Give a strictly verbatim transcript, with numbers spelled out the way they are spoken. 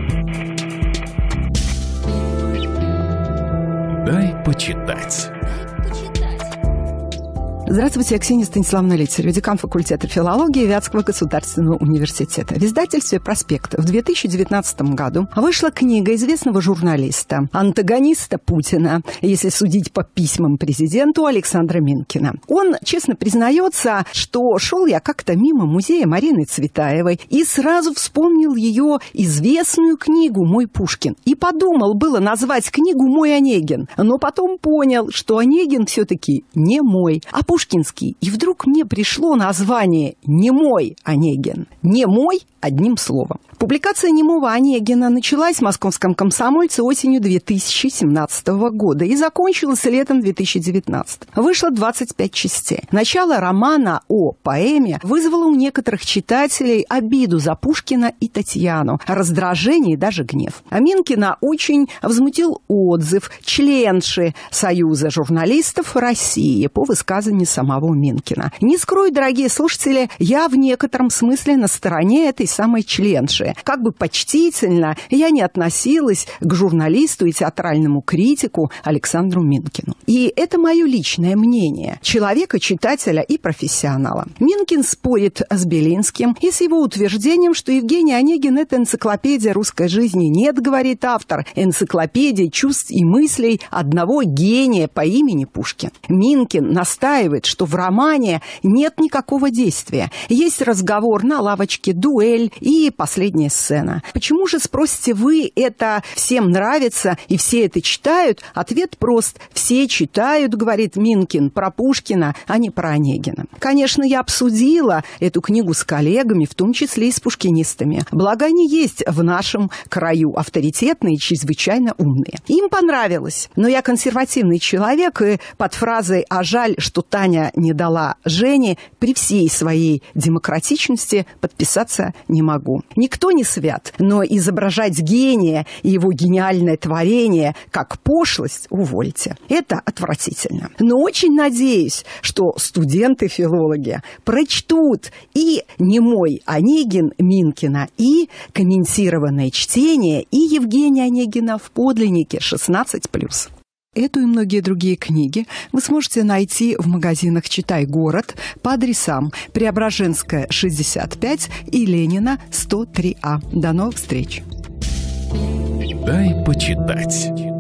Дай почитать. Здравствуйте, я Ксения Станиславовна Литцерева, декан факультета филологии Вятского государственного университета. В издательстве «Проспект» в две тысячи девятнадцатом году вышла книга известного журналиста, антагониста Путина, если судить по письмам президенту, Александра Минкина. Он честно признается, что шел я как-то мимо музея Марины Цветаевой и сразу вспомнил ее известную книгу «Мой Пушкин». И подумал было назвать книгу «Мой Онегин», но потом понял, что Онегин все-таки не мой, а пушкинский. И вдруг мне пришло название «Не мой Онегин». Не мой одним словом. Публикация немого Онегина началась в Московском комсомольце осенью две тысячи семнадцатого года и закончилась летом две тысячи девятнадцатого. Вышло двадцать пять частей. Начало романа о поэме вызвало у некоторых читателей обиду за Пушкина и Татьяну, раздражение и даже гнев. А Минкина очень возмутил отзыв членши Союза журналистов России по высказыванию самого Минкина. Не скрою, дорогие слушатели, я в некотором смысле на стороне этой самой членши. Как бы почтительно я не относилась к журналисту и театральному критику Александру Минкину. И это мое личное мнение человека, читателя и профессионала. Минкин спорит с Белинским и с его утверждением, что Евгений Онегин – это энциклопедия русской жизни. Нет, говорит автор, энциклопедия чувств и мыслей одного гения по имени Пушкин. Минкин настаивает, что в романе нет никакого действия. Есть разговор на лавочке, дуэль и последняя сцена. Почему же, спросите вы, это всем нравится и все это читают? Ответ прост. Все читают, говорит Минкин, про Пушкина, а не про Онегина. Конечно, я обсудила эту книгу с коллегами, в том числе и с пушкинистами. Благо, они есть в нашем краю, авторитетные и чрезвычайно умные. Им понравилось. Но я консервативный человек, и под фразой «а жаль, что Таня не дала Жене» при всей своей демократичности подписаться не могу. Никто не свят, но изображать гения и его гениальное творение как пошлость увольте. Это отвратительно. Но очень надеюсь, что студенты-филологи прочтут и «Немой Онегин» Минкина, и комментированное чтение, и Евгения Онегина в подлиннике шестнадцать плюс. Эту и многие другие книги вы сможете найти в магазинах «Читай город» по адресам Преображенская, шестьдесят пять и Ленина, сто три А. До новых встреч! Дай почитать.